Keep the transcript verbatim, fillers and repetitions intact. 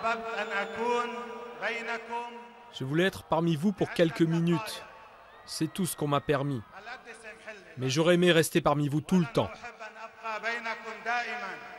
Je voulais être parmi vous pour quelques minutes. C'est tout ce qu'on m'a permis. Mais j'aurais aimé rester parmi vous tout le temps.